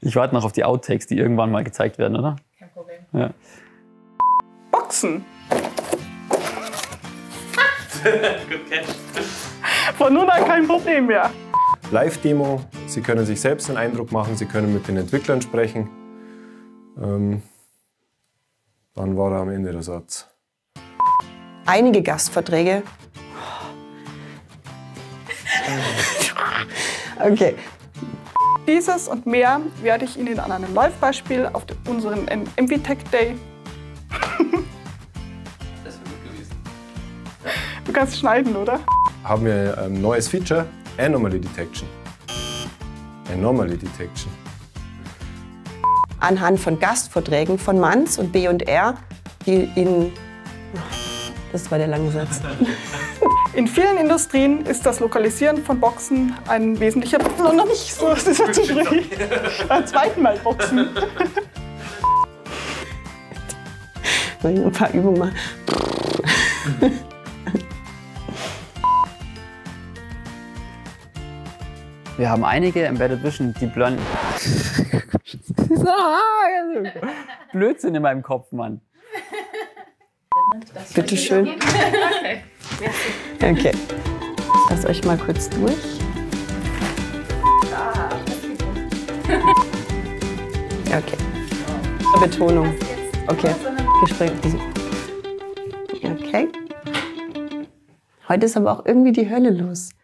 Ich warte noch auf die Outtakes, die irgendwann mal gezeigt werden, oder? Kein Problem. Ja. Boxen. Good catch. Von nun an kein Problem mehr. Live-Demo, Sie können sich selbst einen Eindruck machen, Sie können mit den Entwicklern sprechen. Dann war da am Ende der Satz. Einige Gastvorträge. Okay. Dieses und mehr werde ich Ihnen an einem Live-Beispiel auf unserem MVTech Day. Das wäre gut gewesen. Du kannst schneiden, oder? Haben wir ein neues Feature, Anomaly Detection. Anomaly Detection. Anhand von Gastvorträgen von Manns und B&R, die in... Das war der lange Satz. In vielen Industrien ist das Lokalisieren von Boxen ein wesentlicher... Noch nicht so, das ist ja zu früh. Beim zweiten Mal Boxen. Soll ich noch ein paar Übungen machen? Wir haben einige Embedded Vision Deep Learning. Blödsinn in meinem Kopf, Mann. Bitte schön. Okay. Lasst euch mal kurz durch. Okay. Betonung. Okay. Gespräch. Okay. Heute ist aber auch irgendwie die Hölle los.